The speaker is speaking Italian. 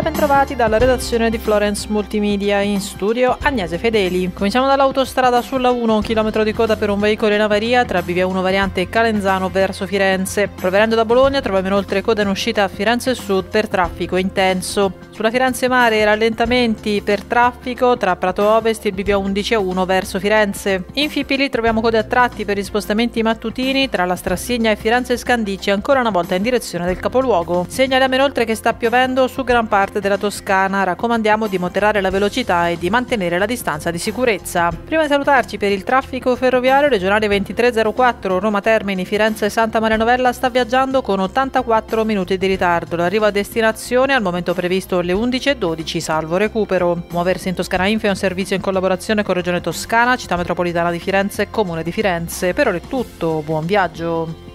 bentrovati dalla redazione di Florence Multimedia, in studio Agnese Fedeli. Cominciamo dall'autostrada sulla 1, 1 chilometro di coda per un veicolo in avaria tra Bivia 1 variante e Calenzano verso Firenze. Provenendo da Bologna troviamo inoltre coda in uscita a Firenze Sud per traffico intenso. Sulla Firenze Mare rallentamenti per traffico tra Prato Ovest e Bivia 11A1 verso Firenze. In Fipili troviamo code a tratti per gli spostamenti mattutini tra la Strassigna e Firenze Scandicci, ancora una volta in direzione del capoluogo. Segnaliamo inoltre che sta piovendo su gran parte della Toscana, raccomandiamo di moderare la velocità e di mantenere la distanza di sicurezza. Prima di salutarci, per il traffico ferroviario regionale 2304 Roma Termini Firenze Santa Maria Novella sta viaggiando con 84 minuti di ritardo. L'arrivo a destinazione al momento previsto alle 11:12 salvo recupero. Muoversi in Toscana Inf è un servizio in collaborazione con Regione Toscana, Città Metropolitana di Firenze e Comune di Firenze. Per ora è tutto, buon viaggio!